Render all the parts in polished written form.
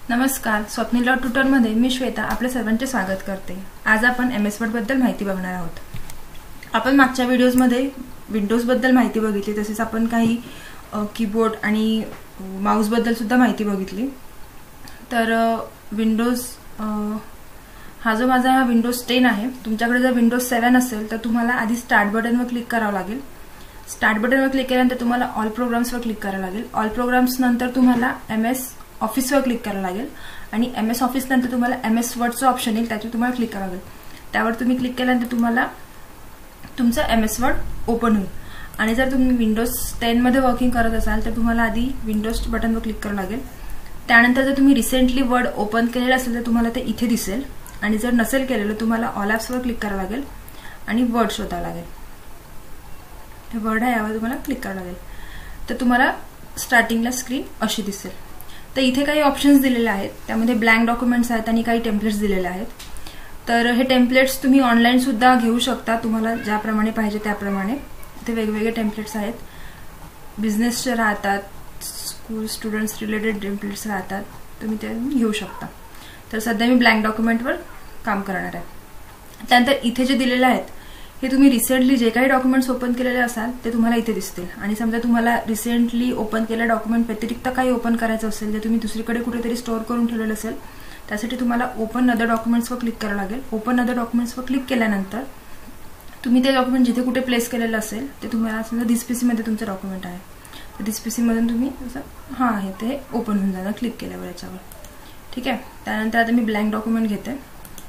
नमस्कार, स्वप्नील ट्युटर मध्ये मी श्वेता आपल्या सर्वांचे स्वागत करते। आज आपण MS वर्ड बद्दल माहिती बघणार आहोत। आपण मागच्या व्हिडिओज मध्ये विंडोज बद्दल माहिती बघितली, तसेच आपण काही कीबोर्ड आणि माउस बद्दल सुद्धा माहिती बघितली। तर विंडोज हा जो माझा विंडोज 10 आहे, तुमच्याकडे जर विंडोज 7 असेल तर तुम्हाला आधी स्टार्ट बटनवर क्लिक करावं लागेल। स्टार्ट बटनवर क्लिक केल्यानंतर तुम्हाला ऑल प्रोग्राम्सवर क्लिक करावं लागेल। ऑल प्रोग्राम्स नंतर तुम्हाला MS ऑफिसवर क्लिक करावं लागेल आणि MS ऑफिस नंतर तुम्हाला MS वर्डचं ऑप्शन येईल, त्याच्यावर तुम्हाला क्लिक करावं लागेल। त्यावर तुम्ही क्लिक केल्यानंतर तुम्हाला तुमचं MS वर्ड ओपन होईल। आणि जर तुम्ही विंडोज 10 मध्ये वर्किंग करत असाल तर तुम्हाला आधी विंडोज बटनवर क्लिक करावं लागेल। त्यानंतर जर तुम्ही रिसेंटली वर्ड ओपन केलेलं असेल तर तुम्हाला ते इथे दिसेल, आणि जर नसेल केलेलं तुम्हाला ऑल ॲप्सवर क्लिक करावं लागेल आणि वर्ड शोधावं लागेल। हे वर्ड आहे, यावर तुम्हाला क्लिक करावं लागेल। तर तुम्हाला स्टार्टिंगला स्क्रीन अशी दिसेल। तर इथे काही ऑप्शन्स दिलेले आहेत, त्यामध्ये ब्लँक डॉक्युमेंट्स आहेत आणि काही टेम्पलेट्स दिलेले आहेत। तर हे टेम्पलेट्स तुम्ही ऑनलाईन सुद्धा घेऊ शकता, तुम्हाला ज्याप्रमाणे पाहिजे त्याप्रमाणे। इथे वेगवेगळे टेम्पलेट्स आहेत, बिझनेसचे राहतात, स्कूल स्टुडंट्स रिलेटेड टेम्पलेट्स राहतात, तुम्ही ते घेऊ शकता। तर सध्या मी ब्लँक डॉक्युमेंटवर काम करणार आहे। त्यानंतर इथे जे दिलेले आहेत हे तुम्ही रिसेंटली जे काही डॉक्युमेंट्स ओपन केलेले असाल ते तुम्हाला इथे दिसतील। आणि समजा तुम्हाला रिसेंटली ओपन केलेल्या डॉक्युमेंट व्यतिरिक्त काही ओपन करायचं असेल, जे तुम्ही दुसरीकडे कुठेतरी स्टोअर करून ठेवलेलं असेल, त्यासाठी तुम्हाला ओपन अदर डॉक्युमेंट्सवर क्लिक करावं लागेल। ओपन अदर डॉक्युमेंट्सवर क्लिक केल्यानंतर तुम्ही ते डॉक्युमेंट जिथे कुठे प्लेस केलेलं असेल ते तुम्हाला, समजा दिस PC मध्ये तुमचं डॉक्युमेंट आहे, तर दिस PC मधून तुम्ही असं आहे ते ओपन होऊन जाणार क्लिक केल्यावर याच्यावर। ठीक आहे, त्यानंतर आता मी ब्लँक डॉक्युमेंट घेते।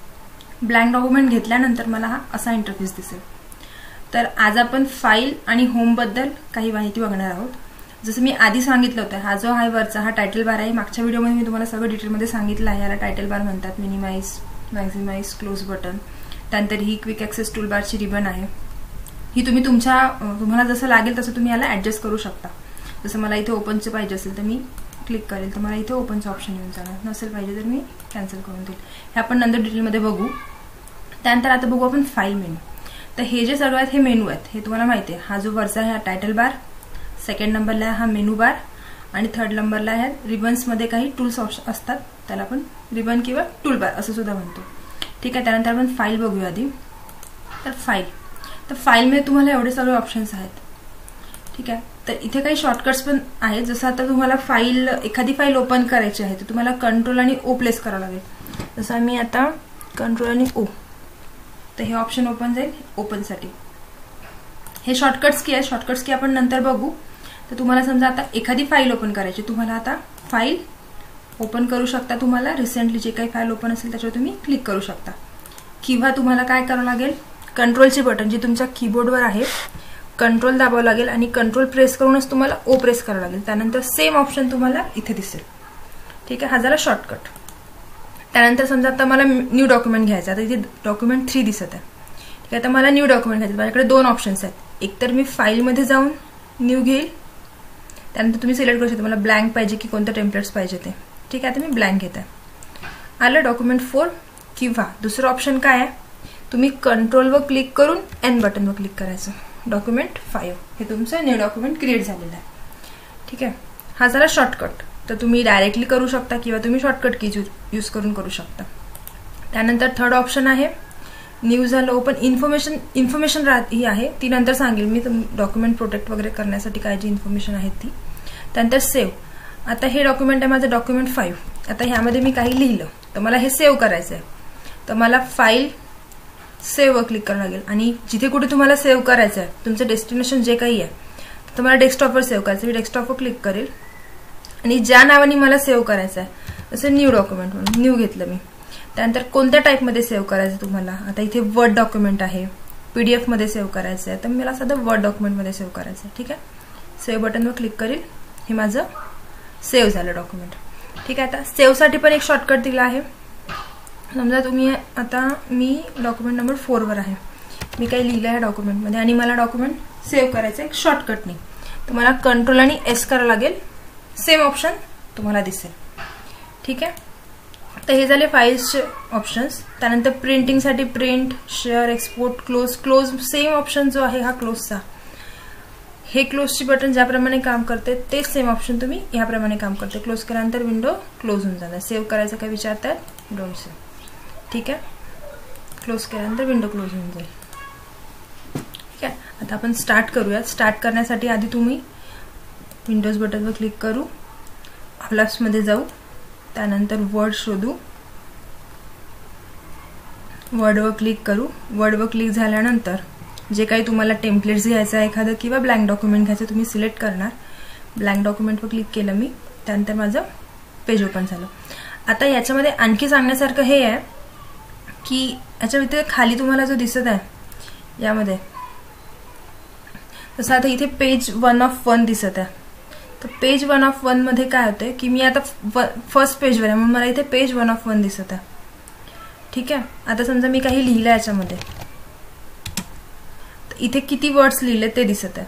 ब्लँक डॉक्युमेंट घेतल्यानंतर मला हा असा इंटरफेस दिसेल। तर आज आपण फाईल आणि होम बद्दल काही माहिती बघणार आहोत। जसं मी आधी सांगितलं होतं, हा जो आहे वरचा हा टायटल बार आहे। मागच्या व्हिडिओमध्ये मी तुम्हाला सगळं डिटेलमध्ये सांगितलं आहे, याला टायटल बार म्हणतात। Minimize, maximize, close button. त्यानंतर ही क्विक ॲक्सेस टूलबारची रिबन आहे, ही तुम्ही तुम्हाला जसं लागेल तसं तुम्ही याला ऍडजस्ट करू शकता। जसं मला इथे ओपनचं पाहिजे असेल तर मी क्लिक करेल तर मला इथे ओपनचं ऑप्शन येऊन जाणार, नसेल पाहिजे तर मी कॅन्सल करून देईल। हे आपण नंतर डिटेलमध्ये बघू। त्यानंतर आता बघू आपण फाईल मेनू। तर हे जे सगळं आहेत हे मेनू आहेत, हे तुम्हाला माहिती आहे। हा जो वरचा आहे हा टायटल बार, सेकंड नंबरला हा मेनू बार, आणि थर्ड नंबरला आहे रिबन्समध्ये काही टूल्स असतात, त्याला आपण रिबन किंवा टूल बार असं सुद्धा म्हणतो। ठीक आहे, त्यानंतर आपण फाईल बघूया आधी। तर फाईलमध्ये तुम्हाला एवढे सगळे ऑप्शन्स आहेत। ठीक आहे, तर इथे काही शॉर्टकट्स पण आहेत। जसं आता तुम्हाला एखादी फाईल ओपन करायची आहे तर तुम्हाला कंट्रोल आणि O प्लेस करावं लागेल। जसं मी आता कंट्रोल आणि O, तर हे ऑप्शन ओपन जाईल ओपनसाठी। हे शॉर्टकट्स की आहे, शॉर्टकट्स की आपण नंतर बघू। तर तुम्हाला समजा आता एखादी फाईल ओपन करायची, तुम्हाला आता फाईल ओपन करू शकता। तुम्हाला रिसेंटली जे काही फाईल ओपन असेल त्याच्यावर तुम्ही क्लिक करू शकता, किंवा तुम्हाला काय करावं लागेल, कंट्रोलचे बटन जे तुमच्या कीबोर्डवर आहे, कंट्रोल दाबावं लागेल आणि कंट्रोल प्रेस करूनच तुम्हाला O प्रेस करावं लागेल। त्यानंतर सेम ऑप्शन तुम्हाला इथे दिसेल। ठीक आहे, हा झाला शॉर्टकट। त्यानंतर समजा आता मला न्यू डॉक्युमेंट घ्यायचं आहे, आता इथे डॉक्युमेंट 3 दिसत आहे। ठीक आहे, आता मला न्यू डॉक्युमेंट घ्यायचं, माझ्याकडे दोन ऑप्शन्स आहेत। एक तर मी फाईलमध्ये जाऊन न्यू घेईल, त्यानंतर तुम्ही सिलेक्ट करू शकता मला ब्लँक पाहिजे की कोणतं टेम्पलेट्स पाहिजे ते। ठीक आहे, आता मी ब्लँक घेत आहे। आलं डॉक्युमेंट 4, किंवा दुसरं ऑप्शन काय आहे, तुम्ही कंट्रोलवर क्लिक करून N बटनवर क्लिक करायचं, डॉक्युमेंट 5, हे तुमचं न्यू डॉक्युमेंट क्रिएट झालेलं आहे। ठीक आहे, हा झाला शॉर्टकट। तर तुम्ही डायरेक्टली करू शकता किंवा तुम्ही शॉर्टकट कीज यूज करून करू शकता। त्यानंतर थर्ड ऑप्शन आहे न्यू झालं ओपन। इन्फॉर्मेशन ही आहे, ती नंतर सांगेल मी, डॉक्युमेंट प्रोटेक्ट वगैरे करण्यासाठी काय जी इन्फॉर्मेशन आहे ती। त्यानंतर सेव्ह। आता हे डॉक्युमेंट आहे माझं डॉक्युमेंट 5। आता ह्यामध्ये मी काही लिहिलं तर मला हे सेव्ह करायचं आहे, तर मला फाईल सेव्हवर क्लिक करावं लागेल। आणि जिथे कुठे तुम्हाला सेव्ह करायचं आहे, तुमचं डेस्टिनेशन जे काही आहे, तर तुम्हाला डेस्कटॉपवर सेव्ह करायचं। मी डेस्कटॉपवर क्लिक करेल आणि ज्या नावाने मला सेव्ह करायचं आहे, जसं न्यू डॉक्युमेंट म्हणून न्यू घेतलं मी। त्यानंतर कोणत्या टाईपमध्ये सेव्ह करायचं तुम्हाला, आता इथे वर्ड डॉक्युमेंट आहे, PDF मध्ये सेव्ह करायचं आहे, तर मला साधं वर्ड डॉक्युमेंटमध्ये सेव्ह करायचं आहे। ठीक आहे, सेव्ह बटनवर क्लिक करेल, हे माझं सेव्ह झालं डॉक्युमेंट। ठीक आहे, आता सेव्हसाठी पण एक शॉर्टकट दिला आहे। समजा तुम्ही आता मी डॉक्युमेंट नंबर 4 वर आहे, मी काही लिहिलं आहे डॉक्युमेंटमध्ये आणि मला डॉक्युमेंट सेव्ह करायचं आहे एक शॉर्टकटने, तर मला कंट्रोल आणि S करावं लागेल, सेम ऑप्शन तुम्हाला दिसेल। ठीक आहे, तर हे झाले फाईल्सचे ऑप्शन्स। त्यानंतर प्रिंटिंगसाठी print, share, export, close same option जो आहे हा क्लोजचा। हे क्लोजची बटन ज्याप्रमाणे काम करते तेच सेम ऑप्शन तुम्ही याप्रमाणे काम करते. क्लोज केल्यानंतर विंडो क्लोज होऊन जाणार. सेव्ह करायचं काय विचारतात, डोंट सेव्ह. ठीक आहे, क्लोज केल्यानंतर विंडो क्लोज होऊन जाईल. ठीक आहे, आता आपण स्टार्ट करूया. स्टार्ट करण्यासाठी आधी तुम्ही विंडोज बटनवर क्लिक करू, प्लसमध्ये जाऊ, त्यानंतर वर्ड शोधू, वर्डवर क्लिक करू. वर्डवर क्लिक झाल्यानंतर जे काही तुम्हाला टेम्पलेट्स घ्यायचं आहे एखादं किंवा ब्लँक डॉक्युमेंट घ्यायचं तुम्ही सिलेक्ट करणार. ब्लँक डॉक्युमेंटवर क्लिक केलं मी, त्यानंतर माझं पेज ओपन झालं. आता याच्यामध्ये आणखी सांगण्यासारखं हे आहे की याच्या व्यतिरिक्त खाली तुम्हाला जो दिसत आहे यामध्ये, तसं आता इथे पेज 1 of 1 दिसत आहे. तर पेज 1 of 1 मध्ये काय होतंय की मी आता फर्स्ट पेजवर आहे म्हणून मला इथे पेज 1 of 1 दिसत आहे. ठीक आहे, आता समजा मी काही लिहिलं याच्यामध्ये, इथे किती वर्ड्स लिहिले ते दिसत आहे.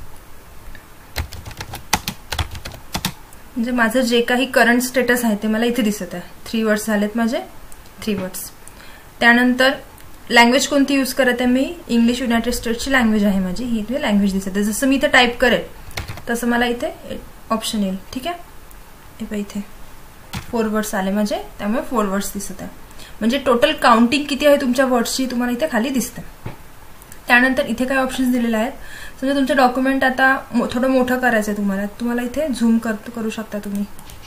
म्हणजे माझं जे काही करंट स्टेटस आहे ते मला इथे दिसत आहे. 3 वर्ड्स झालेत माझे, 3 वर्ड्स. त्यानंतर लँग्वेज कोणती यूज करत आहे मी, इंग्लिश युनायटेड स्टेट्सची लँग्वेज आहे माझी, ही इथे लँग्वेज दिसत आहे. जसं मी इथे टाईप करेल तसं मला इथे ऑप्शन येईल. ठीक आहे, हे इथे 4 वर्ड्स आले माझे, त्यामुळे 4 वर्ड्स दिसत आहे. म्हणजे टोटल काउंटिंग किती आहे तुमच्या वर्ड्सची तुम्हाला इथे खाली दिसते. त्यानंतर इथे काय ऑप्शन्स दिलेले आहेत, समजा तुमचं डॉक्युमेंट आता थोडं मोठं करायचं आहे तुम्हाला इथे झूम करू शकता तुम्ही.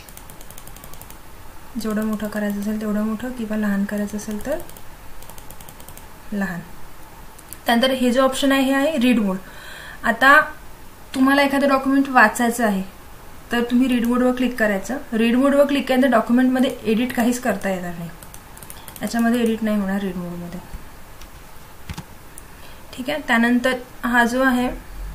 जेवढं मोठं करायचं असेल तेवढं मोठं, किंवा लहान करायचं असेल तर लहान. त्यानंतर हे जे ऑप्शन आहे हे आहे रीड मोड. आता तुम्हाला एखादं डॉक्युमेंट वाचायचं आहे तर तुम्ही रीड मोडवर क्लिक करायचं. रीड मोडवर क्लिक केल्यानंतर डॉक्युमेंटमध्ये एडिट काहीच करता येणार नाही, याच्यामध्ये एडिट नाही होणार रीड मोडमध्ये. ठीक आहे, त्यानंतर हा जो आहे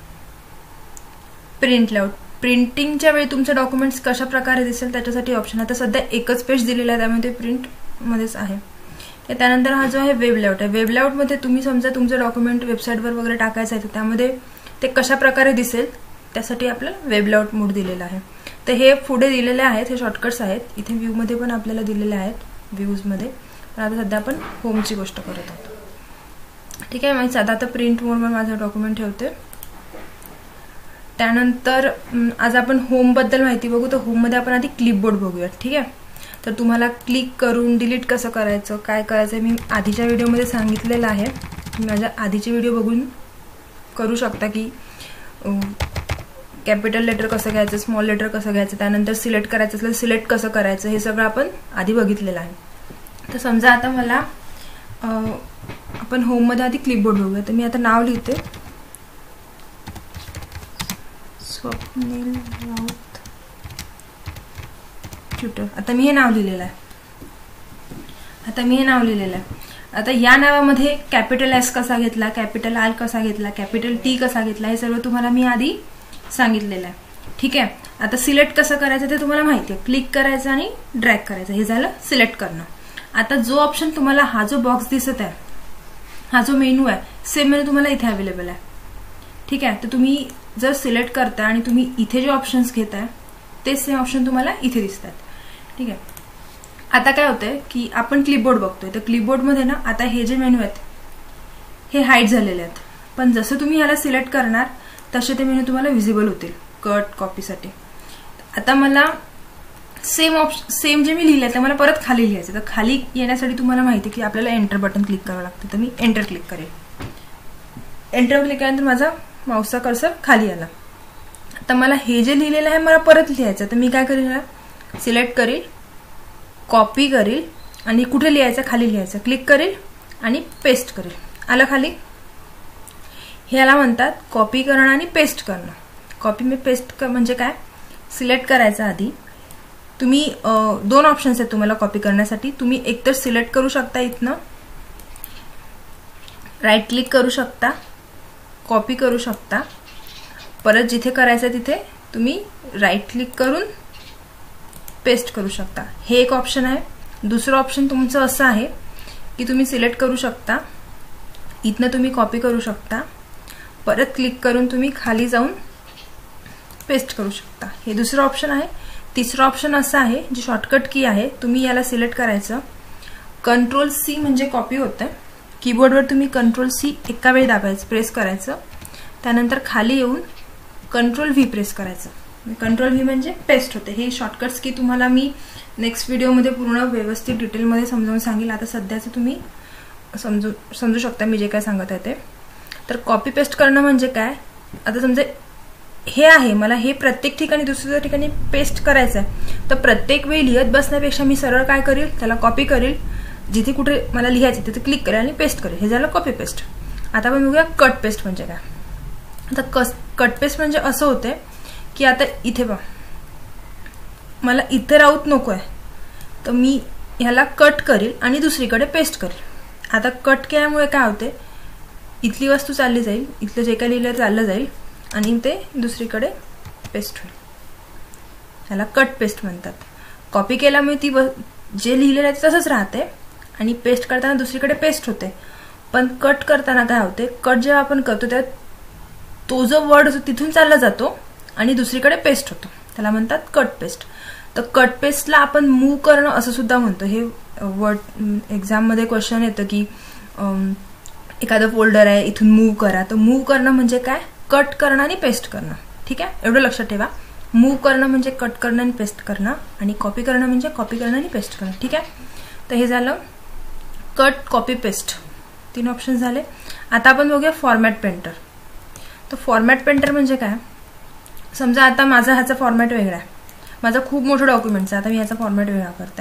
प्रिंट लेआउट. प्रिंटिंगच्या वेळी तुमचे डॉक्युमेंट्स कशा प्रकारे दिसेल त्याच्यासाठी ऑप्शन. आता सध्या एकच पेज दिलेला आहे त्यामुळे ते प्रिंटमध्येच आहे. त्यानंतर हा जो आहे वेब लेआउट आहे. वेब लेआउटमध्ये तुम्ही समजा तुमचं डॉक्युमेंट वेबसाईटवर वगैरे टाकायचं आहे तर त्यामध्ये ते कशा प्रकारे दिसेल त्यासाठी आपल्याला वेब लेआउट मोड दिलेला आहे. तर हे पुढे दिलेले आहेत, हे शॉर्टकट्स आहेत. इथे व्ह्यूमध्ये पण आपल्याला दिलेले आहेत, व्ह्यूजमध्ये. पण आता सध्या आपण होमची गोष्ट करत आहोत. ठीक आहे, मग साधा आता प्रिंट मोडवर माझं डॉक्युमेंट ठेवते. त्यानंतर आज आपण होमबद्दल माहिती बघू. तर होममध्ये आपण आधी क्लिपबोर्ड बघूया. ठीक आहे, तर तुम्हाला क्लिक करून डिलीट कसं करायचं, काय करायचं मी आधीच्या व्हिडिओमध्ये सांगितलेलं आहे. तुम्ही माझ्या आधीचे व्हिडिओ बघून करू शकता की कॅपिटल लेटर कसं घ्यायचं, स्मॉल लेटर कसं घ्यायचं, त्यानंतर सिलेक्ट करायचं असेल सिलेक्ट कसं करायचं, हे सगळं आपण आधी बघितलेलं आहे. तर समजा आता मला आपण होममध्ये आधी क्लिपबोर्ड बघूया. तर मी आता नाव लिहिते, स्वप्नील राऊत ट्युटर. आता मी हे नाव लिहिलेलं आहे. आता या नावामध्ये कॅपिटल एस कसा घेतला, कॅपिटल आर कसा घेतला, कॅपिटल टी कसा घेतला, हे सगळं तुम्हाला मी आधी सांगितलेलं आहे. ठीक आहे, आता सिलेक्ट कसं करायचं ते तुम्हाला माहिती आहे. क्लिक करायचं आणि ड्रॅग करायचं, हे झालं सिलेक्ट करणं. आता जो ऑप्शन तुम्हाला, हा जो बॉक्स दिसत आहे, हा जो मेनू आहे, सेम मेनू तुम्हाला इथे अवेलेबल आहे. ठीक आहे, तर तुम्ही जर सिलेक्ट करताय आणि तुम्ही इथे जे ऑप्शन्स घेताय तेच सेम ऑप्शन तुम्हाला इथे दिसतात. ठीक आहे, आता काय होतंय की आपण क्लिपबोर्ड बघतोय. तर क्लिपबोर्डमध्ये ना आता हे जे मेनू आहेत हे हाईड झालेले आहेत, पण जसं तुम्ही याला सिलेक्ट करणार तसे ते मेनू तुम्हाला व्हिजिबल होतील कट कॉपीसाठी. आता मला सेम जे मी लिहिलंय ते मला परत खाली लिहायचं. तर खाली येण्यासाठी तुम्हाला माहिती की आपल्याला एंटर बटन क्लिक करावं लागतं. तर मी एंटर क्लिक करेल. एंटर क्लिक केल्यानंतर माझा माऊसचा कर्सर खाली आला. आता मला हे जे लिहिलेलं आहे मला परत लिहायचं. तर मी काय करेल, सिलेक्ट करेल, कॉपी करेल आणि कुठे लिहायचं, खाली लिहायचं, क्लिक करेल आणि पेस्ट करेल. आलं खाली. ह्याला म्हणतात कॉपी करणं आणि पेस्ट करणं. कॉपी मी पेस्ट म्हणजे काय, सिलेक्ट करायचं आधी. तुम्ही 2 ऑप्शन्स आहेत तुम्हाला कॉपी करण्यासाठी. तुम्ही एकतर सिलेक्ट करू शकता, इथनं राईट क्लिक करू शकता, कॉपी करू शकता, परत जिथे करायचं तिथे तुम्ही राईट क्लिक करून पेस्ट करू शकता. हे एक ऑप्शन आहे. दुसरं ऑप्शन तुमचं असं आहे की तुम्ही सिलेक्ट करू शकता, इथनं तुम्ही कॉपी करू शकता, परत क्लिक करून तुम्ही खाली जाऊन पेस्ट करू शकता. हे दुसरं ऑप्शन आहे. तिसरं ऑप्शन असं आहे, जी शॉर्टकट की आहे, तुम्ही याला सिलेक्ट करायचं, कंट्रोल-C म्हणजे कॉपी होतं. कीबोर्डवर तुम्ही कंट्रोल-C एका वेळी दाबायचं, प्रेस करायचं, त्यानंतर खाली येऊन कंट्रोल-V प्रेस करायचं. कंट्रोल-V म्हणजे पेस्ट होते. हे शॉर्टकट्स की तुम्हाला मी नेक्स्ट व्हिडिओमध्ये पूर्ण व्यवस्थित डिटेलमध्ये समजावून सांगेल. आता सध्याचं तुम्ही समजू शकता मी जे काय सांगत आहे ते. तर कॉपी पेस्ट करणं म्हणजे काय, आता समजा हे आहे, मला हे प्रत्येक ठिकाणी दुसऱ्या ठिकाणी पेस्ट करायचं आहे, तर प्रत्येक वेळी लिहत बसण्यापेक्षा मी सरळ काय करेल, त्याला कॉपी करेल, जिथे कुठे मला लिहायचं तिथे क्लिक करेल आणि पेस्ट करेल. हे झालं कॉपी पेस्ट. आता आपण बघूया कट पेस्ट म्हणजे काय. आता कट पेस्ट म्हणजे असं होते की आता इथे बघा मला इथे राहूच नको आहे, तर मी ह्याला कट करेल आणि दुसरीकडे पेस्ट करेल. आता कट केल्यामुळे काय होते, इथली वस्तू चालली जाईल, इथलं जे काय लिहिलं चाललं जाईल आणि ते दुसरीकडे पेस्ट होईल. ह्याला कट पेस्ट म्हणतात. कॉपी केल्यामुळे ती जे लिहिलेलं आहे तसंच राहते आणि पेस्ट करताना दुसरीकडे पेस्ट होते. पण कट करताना काय होते, कट जेव्हा आपण करतो तेव्हा तो जो वर्ड तिथून चालला जातो आणि दुसरीकडे पेस्ट होतो, त्याला म्हणतात कट पेस्ट. तर कट पेस्टला आपण मूव्ह करणं असं सुद्धा म्हणतो. हे वर्ड एक्झाममध्ये क्वेश्चन येतं की एखादं फोल्डर आहे इथून मूव्ह करा, तर मूव्ह करणं म्हणजे काय, कट करणं आणि पेस्ट करणं. ठीक आहे, एवढं लक्षात ठेवा. मूव्ह करणं म्हणजे कट करणं आणि पेस्ट करणं, आणि कॉपी करणं म्हणजे कॉपी करणं आणि पेस्ट करणं. ठीक आहे, तर हे झालं कट, कॉपी, पेस्ट, 3 ऑप्शन झाले. आता आपण बघूया फॉर्मॅट पेंटर. तर फॉर्मॅट पेंटर म्हणजे काय, समजा आता माझा ह्याचा फॉर्मॅट वेगळा आहे, माझा खूप मोठं डॉक्युमेंट आहे, आता मी ह्याचा फॉर्मॅट वेगळा करते.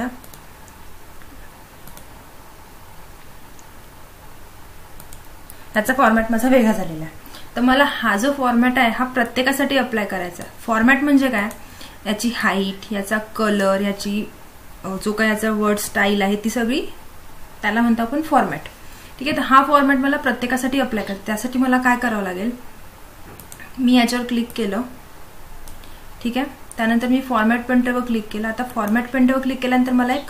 ह्याचा फॉर्मॅट माझा वेगळा झालेला आहे, तर मला हा जो फॉर्मॅट आहे हा प्रत्येकासाठी अप्लाय करायचा आहे. फॉर्मॅट म्हणजे काय, याची हाईट, याचा कलर, याची जो काय याचा वर्ड स्टाईल आहे ती सगळी त्याला म्हणतो आपण फॉर्मॅट. ठीक आहे, तर हा फॉर्मॅट मला प्रत्येकासाठी अप्लाय करायचा. त्यासाठी मला काय करावं लागेल, मी याच्यावर क्लिक केलं. ठीक आहे, त्यानंतर मी फॉर्मॅट पेंटरवर क्लिक केलं. आता फॉर्मॅट पेंटरवर क्लिक केल्यानंतर मला एक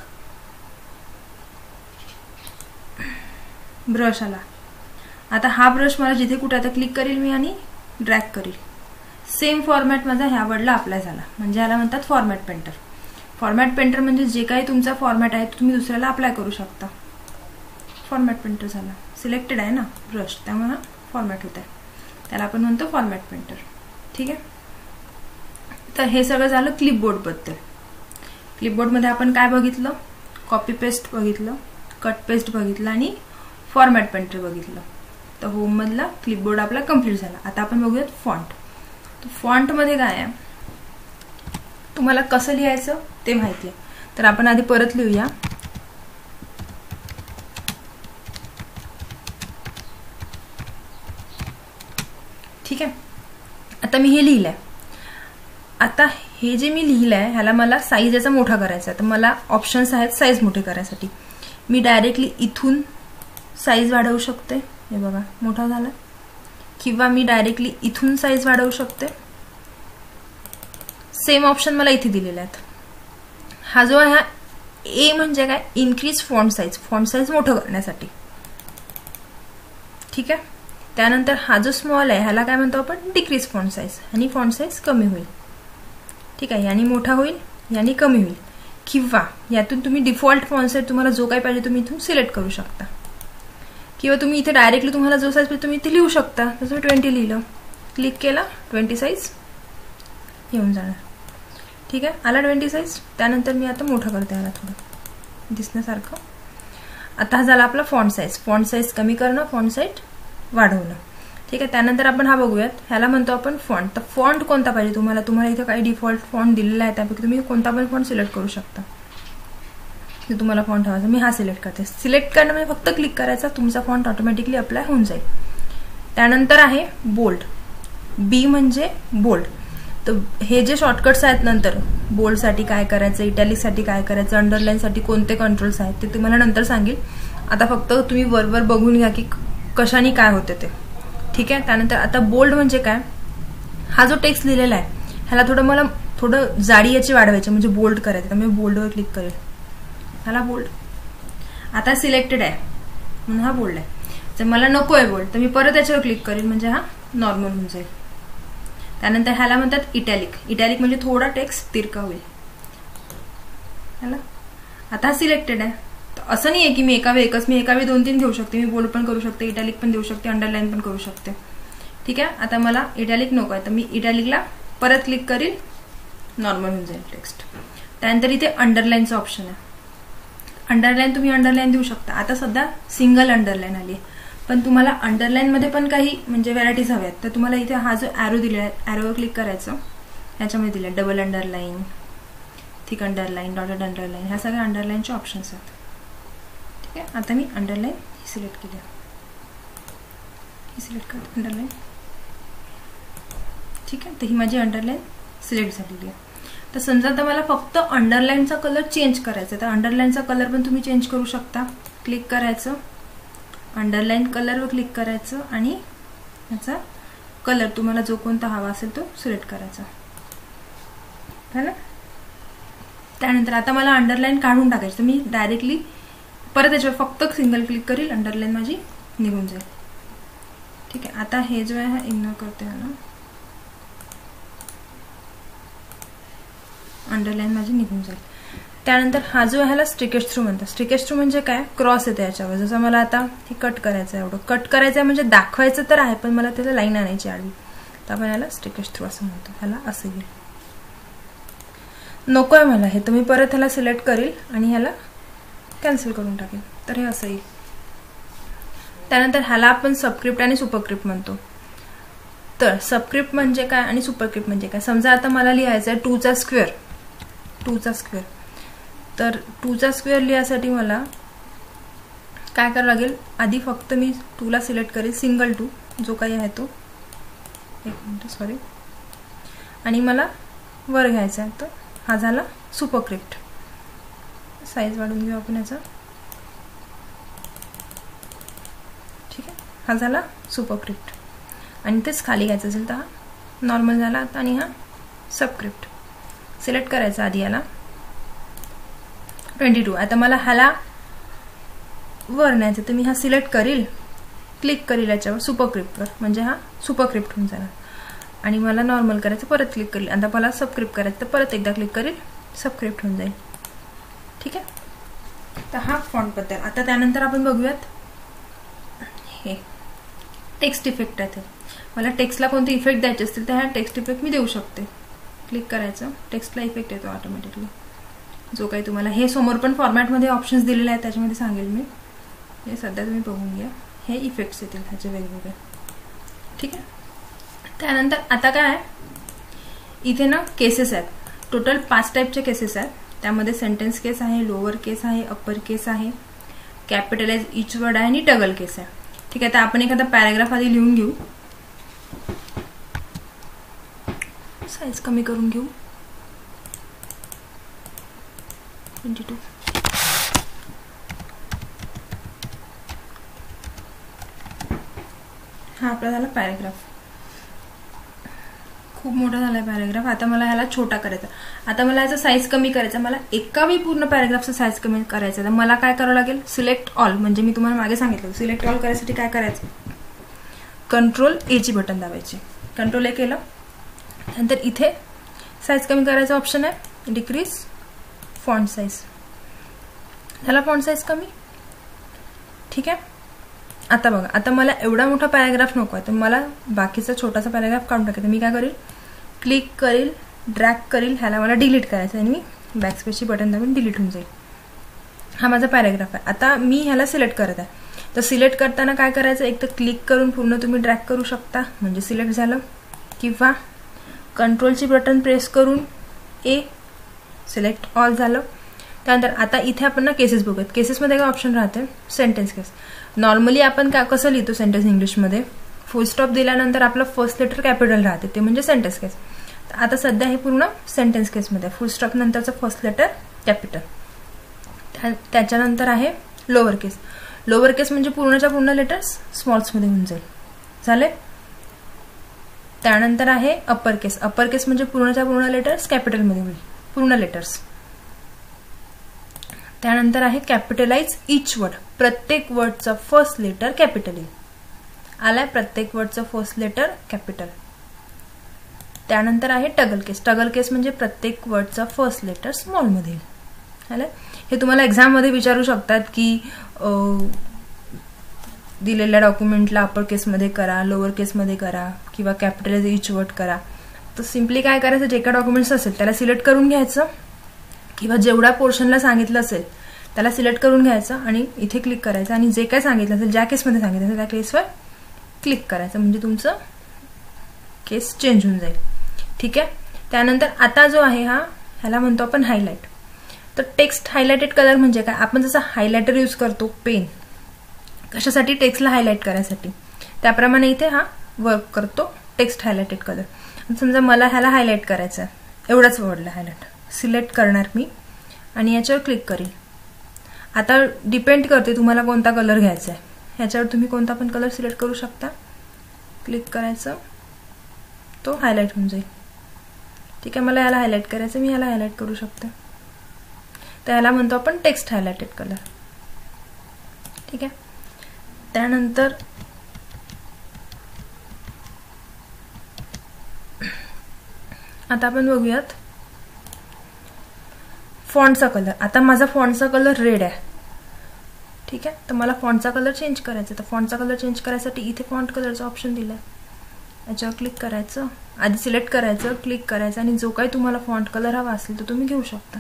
ब्रश आला. आता हा ब्रश मला जिथे कुठे आता क्लिक करेल मी आणि ड्रॅग करेल, सेम फॉर्मॅट माझा ह्या वर्डला अप्लाय झाला, म्हणजे याला म्हणतात फॉर्मॅट पेंटर. फॉर्मॅट पेंटर म्हणजे जे काही तुमचा फॉर्मॅट आहे तो तुम्ही दुसऱ्याला अप्लाय करू शकता. फॉर्मॅट पेंटर झाला, सिलेक्टेड आहे ना ब्रश, त्यामुळे फॉर्मॅट होत आहे, त्याला आपण म्हणतो फॉर्मॅट पेंटर. ठीक आहे, तर हे सगळं झालं क्लिपबोर्ड बद्दल. क्लिपबोर्डमध्ये आपण काय बघितलं, कॉपी पेस्ट बघितलं, कट पेस्ट बघितलं आणि फॉर्मॅट पेंटर बघितलं. तर होम मधला क्लिपबोर्ड आपला कम्प्लीट झाला. आता आपण बघूयात फॉन्ट. तर फॉन्टमध्ये काय आहे, तुम्हाला कसं लिहायचं ते माहिती आहे, तर आपण आधी परत लिहूया. ठीक आहे, आता मी हे लिहिलंय. आता हे जे मी लिहिलंय ह्याला मला साईज याचा मोठा करायचा आहे, तर मला ऑप्शन्स आहेत साईज मोठे करायसाठी. मी डायरेक्टली इथून साईज वाढवू शकते, हे बघा मोठा झाला, किंवा मी डायरेक्टली इथून साईज वाढवू शकते. सेम ऑप्शन मला इथे दिलेले आहेत. हा जो आहे ए म्हणजे काय, इन्क्रीज फॉन्ट साईज मोठं करण्यासाठी. ठीक आहे, त्यानंतर हा जो स्मॉल आहे ह्याला काय म्हणतो आपण, डिक्रीज फॉन्ट साईज, आणि फॉन्ट साईज कमी होईल. ठीक आहे, यानी मोठा होईल, यानी कमी होईल, किंवा यातून तुम्ही डिफॉल्ट फॉन्ट साईज तुम्हाला जो काही पाहिजे तुम्ही इथून सिलेक्ट करू शकता, किंवा तुम्ही इथे डायरेक्टली तुम्हाला जो साईज पाहिजे तुम्ही इथे लिहू शकता. जसं 20 लिहिलं, क्लिक केला, 20 साईज येऊन जाणार. ठीक आहे, आला 20 साईज. त्यानंतर मी आता मोठं करते याला थोडं दिसण्यासारखं. आता हा झाला आपला फॉन्ट साईज कमी करणं, फॉन्ट साईज वाढवणं. ठीक आहे, त्यानंतर आपण हा बघूयात, ह्याला म्हणतो आपण फॉन्ट. तर फॉन्ट कोणता पाहिजे तुम्हाला इथे काही डिफॉल्ट फॉन्ट दिलेला आहे, त्यापैकी तुम्ही कोणता पण फॉन्ट सिलेक्ट करू शकता. जे तुम्हाला फॉन्ट हवा, मी हा सिलेक्ट करते. सिलेक्ट करणं म्हणजे फक्त क्लिक करायचा, तुमचा फॉन्ट ऑटोमॅटिकली अप्लाय होऊन जाईल. त्यानंतर आहे बोल्ड. बी म्हणजे बोल्ड. तर हे जे शॉर्टकट्स आहेत नंतर बोल्डसाठी काय करायचं, इटॅलिकसाठी काय करायचं, अंडरलाईनसाठी कोणते कंट्रोल्स आहेत ते तुम्हाला नंतर सांगेल. आता फक्त तुम्ही वरवर बघून घ्या की कशाने काय होते ते. ठीक आहे, त्यानंतर आता बोल्ड म्हणजे काय, हा जो टेक्स्ट लिहिलेला आहे ह्याला मला थोडं जाडी याची वाढवायची, म्हणजे बोल्ड करायचं. तर मी बोल्डवर क्लिक करेल, ह्याला बोल्ड. आता सिलेक्टेड आहे म्हणून हा बोल्ड आहे. जर मला नको आहे बोल्ड तर मी परत याच्यावर क्लिक करेल, म्हणजे हा नॉर्मल होऊन जाईल. त्यानंतर ह्याला म्हणतात इटॅलिक म्हणजे थोडा टेक्स्ट तिरका होईल ह्याला. आता हा सिलेक्टेड आहे, तर असं नाही आहे की मी एका वेळी 2-3 घेऊ शकते. मी बोल्ड पण करू शकते, इटॅलिक पण देऊ शकते, अंडरलाईन पण करू शकते. ठीक आहे. आता मला इटॅलिक नको आहे तर मी इटॅलिकला परत क्लिक करील, नॉर्मल होऊन जाईल टेक्स्ट. त्यानंतर इथे अंडरलाईनचं ऑप्शन आहे. अंडरलाईन तुम्ही अंडरलाईन देऊ शकता. आता सध्या सिंगल अंडरलाईन आली आहे, पण तुम्हाला अंडरलाईन मध्ये पण काही म्हणजे व्हरायटीज हव्यात तर तुम्हाला इथे हा जो ॲरो दिला आहे, ॲरोवर क्लिक करायचं. याच्यामध्ये दिलं double underline, thick underline, dotted underline, ह्या सगळ्या अंडरलाईनचे ऑप्शन्स आहेत. ठीक आहे. आता मी अंडरलाईन सिलेक्ट केली, ही सिलेक्ट करते अंडरलाईन. ठीक आहे. तर ही माझी अंडरलाईन सिलेक्ट झालेली आहे. तर समजा आता मला फक्त अंडरलाईनचा कलर चेंज करायचा तर अंडरलाईनचा कलर पण तुम्ही चेंज करू शकता. क्लिक करायचं, अंडरलाईन कलरवर क्लिक करायचं आणि याचा कलर तुम्हाला जो कोणता हवा असेल तो सिलेक्ट करायचा है ना. त्यानंतर आता मला अंडरलाईन काढून टाकायची तर मी डायरेक्टली परत याच्यावर फक्त सिंगल क्लिक करील, अंडरलाईन माझी निघून जाईल. ठीक आहे. आता हे जो आहे हा इग्नोर करते ना, अंडरलाईन माझी निघून जाईल. त्यानंतर हा जो ह्याला स्ट्रिकेस्ट थ्रू म्हणतात. स्ट्रिकेस्ट थ्रू म्हणजे काय, क्रॉस येते याच्यावर. जसं मला आता हे कट करायचं आहे, एवढं कट करायचं आहे म्हणजे दाखवायचं तर आहे पण मला त्याला लाईन आणायची आडवी, तर आपण याला स्ट्रिकेस्ट थ्रू असं म्हणतो. ह्याला असं येईल. नको आहे मला हे तर मी परत ह्याला सिलेक्ट करील आणि ह्याला कॅन्सल करून टाकेल, तर हे असं येईल. त्यानंतर ह्याला आपण सबस्क्रिप्ट आणि सुपरस्क्रिप्ट म्हणतो. तर सबस्क्रिप्ट म्हणजे काय आणि सुपरस्क्रिप्ट म्हणजे काय. समजा आता मला लिहायचं आहे 2चा स्क्वेअर, 2चा स्क्वेअर. तर 2चा स्क्वेअर लिहायसाठी मला काय करावं लागेल, आधी फक्त मी 2ला सिलेक्ट करेल, सिंगल 2 जो काही आहे तो, एक मिनिट सॉरी, आणि मला वर घ्यायचा आहे. तर हा झाला सुपरस्क्रिप्ट. साईज वाढवून घेऊ आपण याचा. ठीक आहे. हा झाला सुपरस्क्रिप्ट आणि तेच खाली घ्यायचं असेल तर हा नॉर्मल झाला आता. आणि हा सबस्क्रिप्ट सिलेक्ट करायचा आधी याला 22. आता मला ह्याला वर न्यायचं तर मी हा सिलेक्ट करील, क्लिक करील याच्यावर सुपरस्क्रिप्टवर, म्हणजे हा सुपरस्क्रिप्ट होऊन जाणार. आणि मला नॉर्मल करायचं, परत क्लिक करील. आता मला सबस्क्रिप्ट करायचं तर परत एकदा क्लिक करील, सबस्क्रिप्ट होऊन जाईल. ठीक आहे. तर हा फॉन्ट बद्दल. आता त्यानंतर आपण बघूयात हे टेक्स्ट इफेक्ट आहे. मला टेक्स्टला कोणते इफेक्ट द्यायचे असतील तर ह्या टेक्स्ट इफेक्ट मी देऊ शकते. क्लिक करायचं, टेक्स्टला इफेक्ट येतो ऑटोमॅटिकली, जो काही तुम्हाला हे समोर पण फॉर्मॅटमध्ये ऑप्शन्स दिलेले आहेत त्याच्यामध्ये सांगेल मी. हे सध्या तुम्ही बघून घ्या, हे इफेक्ट्स येतील ह्याचे वेगवेगळे. ठीक आहे. त्यानंतर आता काय आहे, इथे ना केसेस आहेत. टोटल 5 टाईपचे केसेस आहेत. त्यामध्ये सेंटेन्स केस आहे, लोअर केस आहे, अप्पर केस आहे, कॅपिटलाइज इच वर्ड आहे आणि टगल केस आहे. ठीक आहे. तर आपण एखादा पॅराग्राफ आधी लिहून घेऊ, साईज कमी करून घेऊ, 22. हा आपला झाला पॅराग्राफ. खूप मोठा झाला पॅराग्राफ. आता मला ह्याला छोटा करायचा. आता मला याचा साईज कमी करायचा. मला एकावी पूर्ण पॅराग्राफचा साईज कमी करायचा. तर मला काय करावं लागेल, सिलेक्ट ऑल. म्हणजे मी तुम्हाला मागे सांगितलं सिलेक्ट ऑल करायसाठी काय करायचं, कंट्रोल ए ची बटन दाबायची. कंट्रोल ए केलं. नंतर इथे साईज कमी करायचा ऑप्शन आहे, डिक्रीज फॉन्ट साईज. ह्याला फॉन्ट साईज कमी. ठीक आहे. आता बघा, आता मला एवढा मोठा पॅराग्राफ नको आहे तर मला बाकीचा छोटासा पॅराग्राफ काढून टाकायचा. मी काय करेल, क्लिक करेल, ड्रॅग करेल, ह्याला मला डिलीट करायचं आणि मी बॅकस्पेसची बटन दाबून डिलीट होऊन जाईल. हा माझा पॅराग्राफ आहे. आता मी ह्याला सिलेक्ट करत आहे. तर सिलेक्ट करताना काय करायचं, एक तर क्लिक करून पूर्ण तुम्ही ड्रॅग करू शकता म्हणजे सिलेक्ट झालं, किंवा कंट्रोलची बटन प्रेस करून ए, सिलेक्ट ऑल झालं. त्यानंतर आता इथे आपण ना केसेस बघूयात. केसेसमध्ये काय ऑप्शन राहते, सेंटेन्स केस. नॉर्मली आपण कसं लिहितो सेंटेन्स इंग्लिशमध्ये, फुल स्टॉप दिल्यानंतर आपलं फर्स्ट लेटर कॅपिटल राहते, ते म्हणजे सेंटेन्स केस. आता सध्या हे पूर्ण सेंटेन्स केसमध्ये फुल स्टॉप नंतरचं फर्स्ट लेटर कॅपिटल. त्याच्यानंतर आहे लोअर केस. लोअर केस म्हणजे पूर्णच्या पूर्ण लेटर्स स्मॉल्समध्ये होऊन जाईल. झाले. त्यानंतर आहे अप्पर केस. अप्पर केस म्हणजे पूर्णच्या पूर्ण लेटर्स कॅपिटलमध्ये होईल, पूर्ण लेटर्स. त्यानंतर आहे कॅपिटलाइज इच वर्ड. प्रत्येक वर्डचं फर्स्ट लेटर कॅपिटल येईल. आलाय प्रत्येक वर्डचं फर्स्ट लेटर कॅपिटल. त्यानंतर आहे टगल केस. टगल केस म्हणजे प्रत्येक वर्डचं फर्स्ट लेटर स्मॉलमध्ये येईल. आलाय. हे तुम्हाला एक्झाममध्ये विचारू शकतात की दिलेल्या डॉक्युमेंटला अपर केसमध्ये करा, लोअर केसमध्ये करा किंवा कॅपिटलाइज इच वर्ड करा. तर सिम्पली काय करायचं, जे काय डॉक्युमेंट्स असेल त्याला सिलेक्ट करून घ्यायचं किंवा जेवढ्या पोर्शनला सांगितलं असेल त्याला सिलेक्ट करून घ्यायचं आणि इथे क्लिक करायचं आणि जे काय सांगितलं असेल, ज्या केसमध्ये सांगितलं असेल त्या केसवर क्लिक करायचं, म्हणजे तुमचं केस चेंज होऊन जाईल. ठीक आहे. त्यानंतर आता जो आहे ह्याला म्हणतो आपण हायलाइट. तर टेक्स्ट हायलाइटेड कलर म्हणजे काय, आपण जसं हायलायटर यूज करतो पेन कशासाठी, टेक्स्टला हायलाइट करायसाठी, त्याप्रमाणे इथे वर्क करतो टेक्स्ट हायलाइटेड कलर. समजा मला ह्याला हायलाइट करायचं आहे, एवढाच वर्डला हायलाइट सिलेक्ट करणार मी आणि याच्यावर क्लिक करीन. आता डिपेंड करते तुम्हाला कोणता कलर घ्यायचा आहे, ह्याच्यावर तुम्ही कोणता पण कलर सिलेक्ट करू शकता. क्लिक करायचं, तो हायलाइट होऊन जाईल. ठीक आहे. मला याला हायलाइट करायचं, मी याला हायलाइट करू शकते. तर याला म्हणतो आपण टेक्स्ट हायलाइटेड कलर. ठीक आहे. त्यानंतर आता आपण बघूयात फॉन्टचा कलर. आता माझा फॉन्टचा कलर रेड आहे. ठीक आहे. तर मला फॉन्टचा कलर चेंज करायचा. तर फॉन्टचा कलर चेंज करायसाठी इथे फॉन्ट कलरचा ऑप्शन दिलाय, याच्यावर क्लिक करायचं. आधी सिलेक्ट करायचं, क्लिक करायचं आणि जो काही तुम्हाला फॉन्ट कलर हवा असेल तो तुम्ही घेऊ शकता.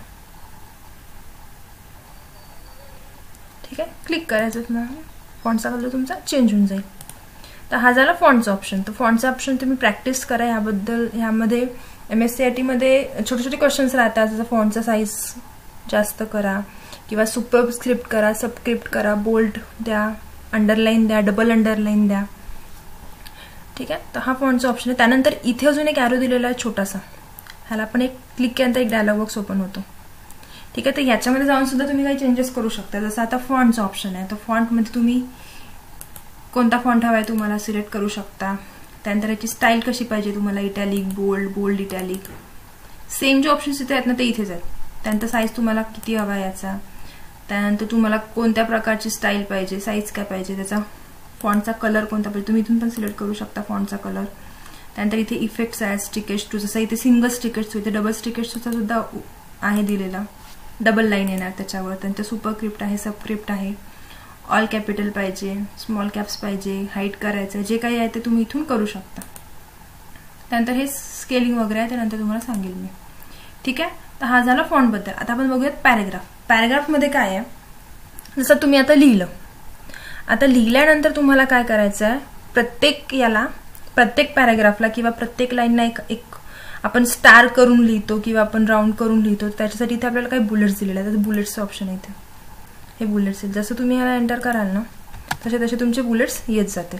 ठीक आहे. क्लिक करायचं, फॉन्टचा कलर तुमचा चेंज होऊन जाईल. तर हा झाला फॉन्टचा ऑप्शन. तर फॉन्टचा ऑप्शन तुम्ही प्रॅक्टिस करा. ह्यामध्ये MSCIT मध्ये छोटे छोटे क्वेश्चन्स राहतात, जसं फॉन्टचा साईज जास्त करा किंवा सुपरस्क्रिप्ट करा, सबस्क्रिप्ट करा, बोल्ड द्या, अंडरलाईन द्या, डबल अंडरलाईन द्या. ठीक आहे. तर हा फॉन्टचा ऑप्शन आहे. त्यानंतर इथे अजून एक ॲरो दिलेला आहे छोटासा, ह्याला आपण एक क्लिक केल्यानंतर एक डायलॉग बॉक्स ओपन होतो. ठीक आहे. तर ह्याच्यामध्ये जाऊन सुद्धा तुम्ही काही चेंजेस करू शकता. जसं आता फॉन्टचा ऑप्शन आहे, तर फॉन्टमध्ये तुम्ही कोणता फॉन्ट हवा आहे तुम्हाला सिलेक्ट करू शकता. त्यानंतर याची स्टाईल कशी पाहिजे तुम्हाला, italic, bold, bold italic, same जे ऑप्शन्स इथे आहेत ना ते इथेच आहेत. त्यानंतर साईज तुम्हाला किती हवा आहे याचा, त्यानंतर तुम्हाला कोणत्या प्रकारची स्टाईल पाहिजे, साईज काय पाहिजे, त्याचा फॉन्टचा कलर कोणता पाहिजे तुम्ही इथून पण सिलेक्ट करू शकता फॉन्टचा कलर. त्यानंतर इथे इफेक्ट्स आहेत, स्टिकेट्स टू, जसं इथे सिंगल स्टिकेट्स इथे डबल स्टिकेट्सचा सुद्धा आहे दिलेला, डबल लाईन येणार त्याच्यावर. त्यानंतर सुपरस्क्रिप्ट आहे, सबस्क्रिप्ट आहे, ऑल कॅपिटल पाहिजे, स्मॉल कॅप्स पाहिजे, हाईट करायचं, जे काही आहे ते तुम्ही इथून करू शकता. त्यानंतर हे स्केलिंग वगैरे आहे, त्यानंतर तुम्हाला सांगेल मी. ठीक आहे. तर हा झाला फॉन्टबद्दल. आता आपण बघूयात पॅरेग्राफ. पॅरेग्राफमध्ये काय आहे, जसं तुम्ही आता लिहिलं, आता लिहिल्यानंतर तुम्हाला काय करायचं आहे, प्रत्येक पॅरेग्राफला किंवा प्रत्येक लाईनला एक आपण स्टार करून लिहितो किंवा आपण राऊंड करून लिहितो. त्याच्यासाठी इथे आपल्याला काही बुलेट्स दिलेले आहेत. बुलेट्सचं ऑप्शन आहे इथे, हे बुलेट्स आहेत. जसं तुम्ही याला एंटर कराल ना तसे तसे तुमचे बुलेट्स येत जातील.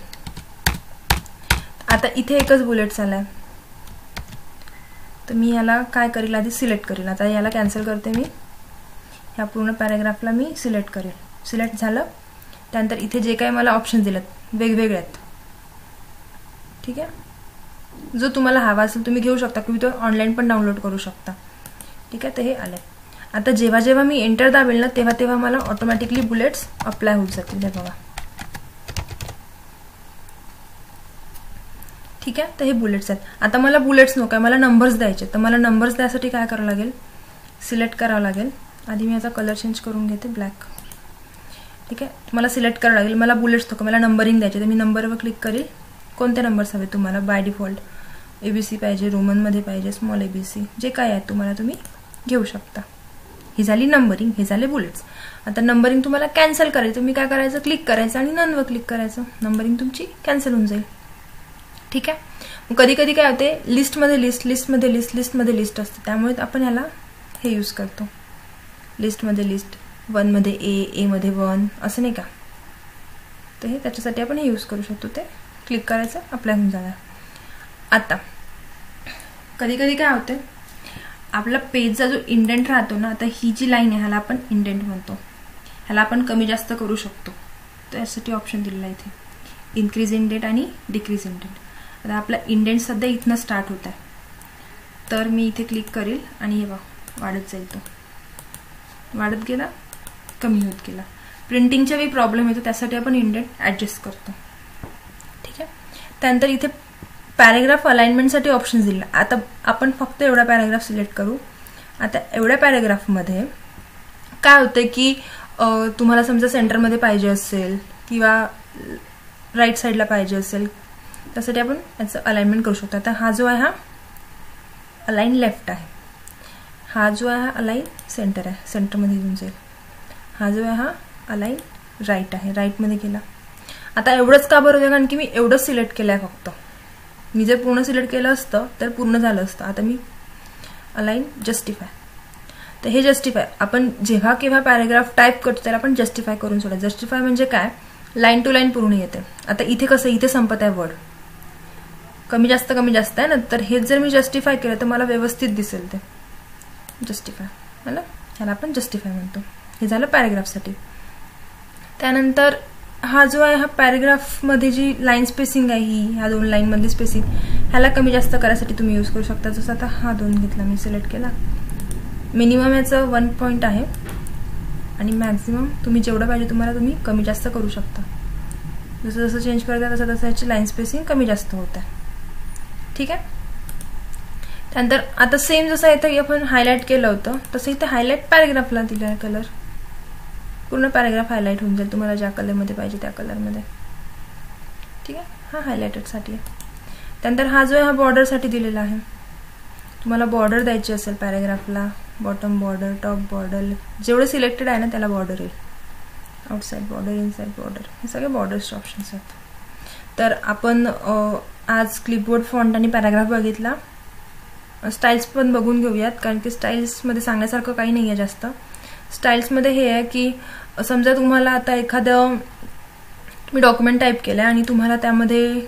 आता इथे एकच बुलेट्स आलाय, तर मी याला काय करेल, आधी सिलेक्ट करेल. आता याला कॅन्सल करते मी, ह्या पूर्ण पॅरेग्राफला मी सिलेक्ट करेल. सिलेक्ट झालं. त्यानंतर इथे जे काही मला ऑप्शन दिलेत वेगवेगळे आहेत. ठीक आहे. जो तुम्हाला हवा असेल तुम्ही घेऊ शकता किंवा तो ऑनलाईन पण डाउनलोड करू शकता. ठीक आहे. तर हे आले. आता जेव्हा जेव्हा मी एंटर दाबेल ना तेव्हा तेव्हा मला ऑटोमॅटिकली बुलेट्स अप्लाय होत जातील. हे बघा. ठीक आहे. तर हे बुलेट्स आहेत. आता मला बुलेट्स नको आहे, मला नंबर्स द्यायचे. तर मला नंबर्स द्यायसाठी काय करावं लागेल, सिलेक्ट करावं लागेल. आधी मी याचा कलर चेंज करून घेते, ब्लॅक. ठीक आहे. मला सिलेक्ट करावं लागेल, मला बुलेट्स नको, मला नंबरिंग द्यायचे. तर मी नंबरवर क्लिक करेल. कोणते नंबर्स हवे तुम्हाला, बाय डिफॉल्ट ABC पाहिजे, रोमनमध्ये पाहिजे, स्मॉल ABC, जे काय आहे तुम्हाला तुम्ही घेऊ शकता. ही झाली नंबरिंग, हे झाले बुलेट्स. आता नंबरिंग तुम्हाला कॅन्सल करायचं, मी काय करायचं, क्लिक करायचं आणि ननवर क्लिक करायचं. नंबरिंग तुमची कॅन्सल होऊन जाईल. ठीक आहे. मग कधी कधी काय होते, लिस्टमध्ये लिस्ट असते, त्यामुळे आपण याला हे यूज करतो, लिस्टमध्ये लिस्ट, 1 मध्ये A मध्ये 1, असं नाही का. तर हे त्याच्यासाठी आपण हे यूज करू शकतो. ते क्लिक करायचं, अप्लाय होऊन जाणार. आता कधी कधी काय होते, आपला पेजचा जो इंडेंट राहतो ना, आता ही जी लाईन आहे ह्याला आपण इंडेंट म्हणतो, ह्याला आपण कमी जास्त करू शकतो. तर यासाठी ऑप्शन दिलेला आहे इथे, इन्क्रीज इंडेंट आणि डिक्रीज इंडेंट. आता आपला इंडेंट सध्या इथनं स्टार्ट होत आहे, तर मी इथे क्लिक करेल आणि हे बघा वाढत जाईल. तो वाढत गेला, कमी होत गेला. प्रिंटिंगचा काही प्रॉब्लेम येतो, त्यासाठी आपण इंडेंट ॲडजस्ट करतो. ठीक आहे. त्यानंतर इथे पॅरेग्राफ अलाइनमेंटसाठी ऑप्शन्स दिले. आता आपण फक्त एवढा पॅरेग्राफ सिलेक्ट करू. आता एवढ्या पॅरेग्राफमध्ये काय होतं की तुम्हाला समजा सेंटरमध्ये पाहिजे असेल किंवा राईट साईडला पाहिजे असेल त्यासाठी आपण याचं अलाइनमेंट करू शकतो. आता हा जो आहे हा अलाइन लेफ्ट आहे, हा जो आहे हा अलाइन सेंटर आहे, सेंटरमध्ये घेऊन जाईल. हा जो आहे हा अलाइन राईट आहे, राईटमध्ये गेला. आता एवढंच का बरं होतं, कारण की मी एवढंच सिलेक्ट केलं आहे फक्त. मी जर पूर्ण सिलेक्ट केलं असतं तर पूर्ण झालं असतं. आता मी अलाइन जस्टिफाय, तर हे जस्टिफाय आपण जेव्हा केव्हा पॅराग्राफ टाईप करतो त्याला आपण जस्टिफाय करून सोडा. जस्टिफाय म्हणजे काय, लाईन टू लाईन पूर्ण येते. आता इथे कसं, इथे संपत आहे वर्ड, कमी जास्त आहे ना, तर हेच जर मी जस्टिफाय केलं तर मला व्यवस्थित दिसेल ते जस्टिफाय. मला ह्याला आपण जस्टिफाय म्हणतो. हे झालं पॅराग्राफसाठी. त्यानंतर हा जो आहे हा पॅराग्राफमध्ये जी लाईन स्पेसिंग आहे, ही ह्या 2 लाईनमधली स्पेसिंग, ह्याला कमी जास्त करायसाठी तुम्ही यूज करू शकता. जसं आता हा 2 घेतला मी, सिलेक्ट केला. मिनिमम याचं 1 पॉईंट आहे आणि मॅक्झिमम तुम्ही जेवढं पाहिजे तुम्हाला तुम्ही कमी जास्त करू शकता. जसं जसं चेंज करता तसं तसं याची लाईन स्पेसिंग कमी जास्त होत आहे. ठीक आहे. त्यानंतर आता सेम जसं इथं आपण हायलाइट केलं होतं तसं इथे हायलाइट पॅराग्राफला दिला आहे कलर. पूर्ण पॅराग्राफ हायलाइट होऊन जाईल तुम्हाला ज्या कलरमध्ये पाहिजे त्या कलरमध्ये. ठीक आहे, हा हायलाइटेडसाठी आहे. त्यानंतर हा जो आहे हा बॉर्डरसाठी दिलेला आहे. तुम्हाला बॉर्डर द्यायची असेल पॅराग्राफला, बॉटम बॉर्डर, टॉप बॉर्डर, जेवढं सिलेक्टेड आहे ना त्याला बॉर्डर येईल. आउटसाइड बॉर्डर, इनसाइड बॉर्डर, हे सगळे बॉर्डर्सचे ऑप्शन्स आहेत. तर आपण आज क्लिपबोर्ड फॉन्ट आणि पॅराग्राफ बघितला. स्टाईल्स पण बघून घेऊयात, कारण की स्टाईल्समध्ये सांगण्यासारखं काही नाही आहे जास्त. स्टाईल्समध्ये हे आहे की समजा तुम्हाला आता एखादं तुम्ही डॉक्युमेंट टाईप केलं आहे आणि तुम्हाला त्यामध्ये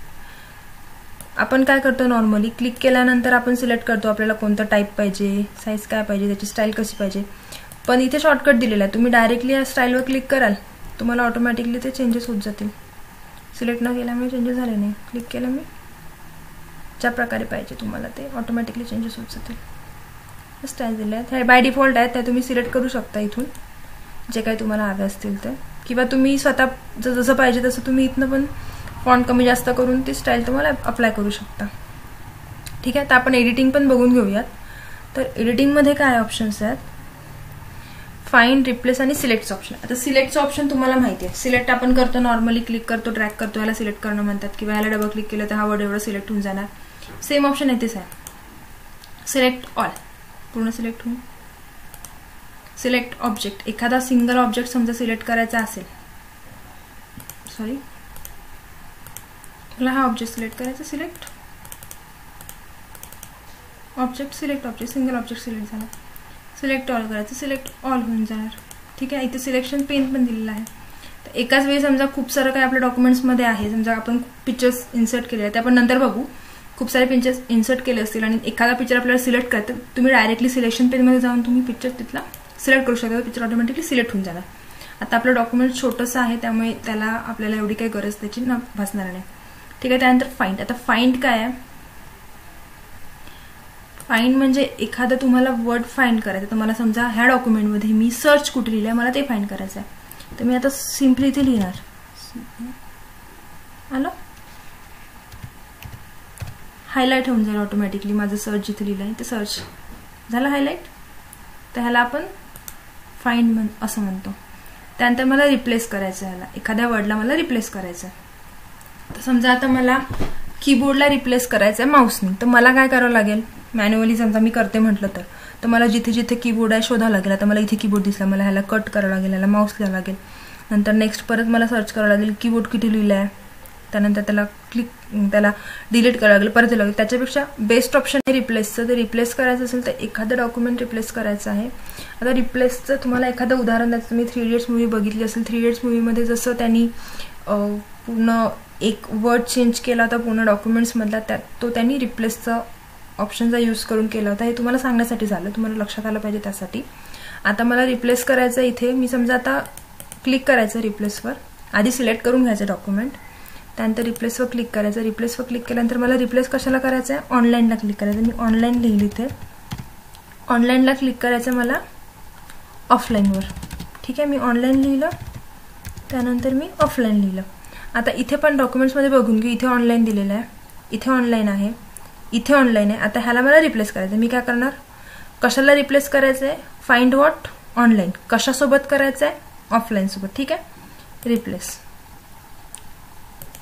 आपण काय करतो, नॉर्मली क्लिक केल्यानंतर आपण सिलेक्ट करतो आपल्याला कोणतं टाईप पाहिजे, साईज काय पाहिजे, त्याची स्टाईल कशी पाहिजे. पण इथे शॉर्टकट दिलेला आहे, तुम्ही डायरेक्टली या स्टाईलवर क्लिक कराल तुम्हाला ऑटोमॅटिकली ते चेंजेस होत जातील. सिलेक्ट न केल्यामुळे चेंजेस झाले नाही, क्लिक केलं मी, ज्या प्रकारे पाहिजे तुम्हाला ते ऑटोमॅटिकली चेंजेस होत जातील. स्टाईल दिले आहेत, हे बाय डिफॉल्ट आहेत, त्या तुम्ही सिलेक्ट करू शकता इथून जे काही तुम्हाला हवे असतील ते, किंवा तुम्ही स्वतः जसं पाहिजे तसं तुम्ही इथनं पण फॉन्ट कमी जास्त करून ती स्टाईल तुम्हाला अप्लाय करू शकता. ठीक आहे. तर आपण एडिटिंग पण बघून घेऊयात. तर एडिटिंगमध्ये काय ऑप्शन्स आहेत, फाइंड, रिप्लेस आणि सिलेक्टचं ऑप्शन. आता सिलेक्टचं ऑप्शन तुम्हाला माहिती आहे, सिलेक्ट आपण करतो, नॉर्मली क्लिक करतो, ड्रॅग करतो, याला सिलेक्ट करणं म्हणतात, किंवा याला डबल क्लिक केलं तर हा वर्ड एवढं सिलेक्ट होऊन जाणार. सेम ऑप्शन येतेच आहे. सिलेक्ट ऑल, पूर्ण सिलेक्ट होऊन. सिलेक्ट ऑब्जेक्ट, एखादा सिंगल ऑब्जेक्ट समजा सिलेक्ट करायचा असेल, सॉरी मला हा ऑब्जेक्ट सिलेक्ट करायचा, select object, select object, single object select झाला. सिलेक्ट ऑल करायचं, सिलेक्ट ऑल होऊन जाणार. ठीक आहे. इथे सिलेक्शन पेन पण दिलेलं आहे. तर एकाच वेळी समजा खूप सारं काय आपल्या डॉक्युमेंट्समध्ये आहे, समजा आपण पिक्चर्स इन्सर्ट केले आहेत ते आपण नंतर बघू, खूप सारे पिक्चर्स इन्सर्ट केले असतील आणि एखादा पिक्चर आपल्याला सिलेक्ट करतं, तुम्ही डायरेक्टली सिलेक्शन पेनमध्ये जाऊन तुम्ही पिक्चर तिथला सिलेक्ट करू शकता, पिक्चर ऑटोमॅटिकली सिलेक्ट होऊन जाणार. आता आपलं डॉक्युमेंट छोटंसं आहे त्यामुळे त्याला आपल्याला एवढी काही गरज त्याची भासणार नाही. ठीक आहे. त्यानंतर फाइंड. आता फाइंड काय आहे, फाइंड म्हणजे एखादं तुम्हाला वर्ड फाइंड करायचं. तर मला समजा ह्या डॉक्युमेंटमध्ये मी सर्च कुठे लिहिलंय मला ते फाइंड करायचं आहे, तर मी आता सिम्पली इथे लिहिणार, आलं, हायलाइट होऊन जाईल ऑटोमॅटिकली माझं सर्च जिथे लिहिलं आहे ते सर्च झालं हायलाइट. तर ह्याला आपण फाइंड असं म्हणतो. त्यानंतर मला रिप्लेस करायचं आहे, ह्याला एखाद्या वर्डला मला रिप्लेस करायचं आहे. तर समजा आता मला कीबोर्डला रिप्लेस करायचं आहे माऊसने, तर मला काय करावं लागेल, मॅन्युअली समजा मी करते म्हटलं तर मला जिथे जिथे कीबोर्ड आहे शोधावं लागेल. आता मला इथे कीबोर्ड दिसला, मला ह्याला कट करावं लागेल, ह्याला माऊस लिहावं लागेल. नंतर नेक्स्ट परत मला सर्च करावं लागेल कीबोर्ड किती लिहिलं आहे, त्यानंतर त्याला डिलीट करावं लागेल, परत लागेल. त्याच्यापेक्षा बेस्ट ऑप्शन आहे रिप्लेसचं. तर रिप्लेस करायचं असेल तर एखादं डॉक्युमेंट रिप्लेस करायचं आहे. आता रिप्लेसचं तुम्हाला एखादं उदाहरण द्यायचं, तुम्ही 3 इडियट्स मूवी बघितली असेल. 3 इडियट्स मूवीमध्ये जसं त्यांनी पूर्ण एक वर्ड चेंज केला होता पूर्ण डॉक्युमेंट्समधला, तो त्यांनी रिप्लेसचा ऑप्शनचा यूज करून केला होता. हे तुम्हाला सांगण्यासाठी झालं, तुम्हाला लक्षात आलं पाहिजे त्यासाठी. आता मला रिप्लेस करायचं, इथे मी समजा आता क्लिक करायचं रिप्लेसवर, आधी सिलेक्ट करून घ्यायचं डॉक्युमेंट, त्यानंतर रिप्लेसवर क्लिक करायचं. रिप्लेसवर क्लिक केल्यानंतर मला रिप्लेस कशाला करायचं आहे, ऑनलाईनला क्लिक करायचं. मी ऑनलाईन लिहिली, इथे ऑनलाईनला क्लिक करायचं मला ऑफलाईनवर. ठीक आहे. मी ऑनलाईन लिहिलं, त्यानंतर मी ऑफलाईन लिहिलं. आता इथे पण डॉक्युमेंट्समध्ये बघून घेऊ, इथे ऑनलाईन दिलेलं आहे, इथे ऑनलाईन आहे, इथे ऑनलाईन आहे. आता ह्याला मला रिप्लेस करायचं, मी काय करणार, कशाला रिप्लेस करायचं आहे, फाइंड व्हॉट, ऑनलाईन. कशासोबत करायचं आहे, ऑफलाईन सोबत. ठीक आहे. रिप्लेस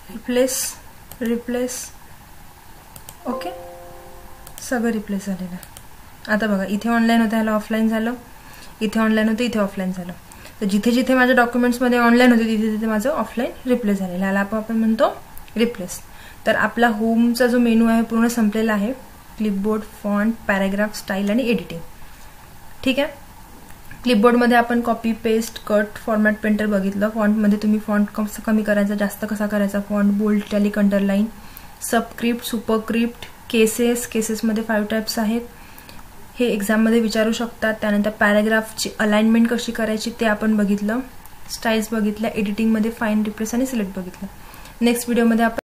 रिप्लेस ओके, सगळं रिप्लेस झालेलं आहे. आता बघा, इथे ऑनलाईन होतं, ह्याला ऑफलाईन झालं, इथे ऑनलाईन होतं, इथे ऑफलाईन झालं. तर जिथे जिथे माझ्या डॉक्युमेंट्समध्ये ऑनलाईन होते तिथे तिथे माझं ऑफलाईन रिप्लेस झालेलं आहे. ह्याला आपण म्हणतो रिप्लेस. तर आपला होमचा जो मेनू आहे पूर्ण संपलेला आहे. क्लिपबोर्ड, फॉन्ट, पॅराग्राफ, स्टाईल आणि एडिटिंग. ठीक आहे. क्लिपबोर्डमध्ये आपण copy, paste, cut, format, painter बघितलं. फॉन्टमध्ये तुम्ही फॉन्ट कसं कमी करायचा, जास्त कसा करायचा, font, bold, italic, underline, subscript, superscript, केसेसमध्ये 5 टाइप्स आहेत, हे एक्झाममध्ये विचारू शकतात. त्यानंतर पॅराग्राफची अलाइनमेंट कशी करायची ते आपण बघितलं. स्टाईल्स बघितल्या. एडिटिंगमध्ये फाईन, रिप्लेस आणि सिलेक्ट बघितलं. नेक्स्ट व्हिडिओमध्ये आपण